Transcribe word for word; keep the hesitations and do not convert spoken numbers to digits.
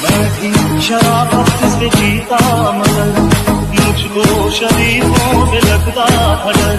मैं भी शराबत से जीता मगर मुझको शरीफों में लगता था डर।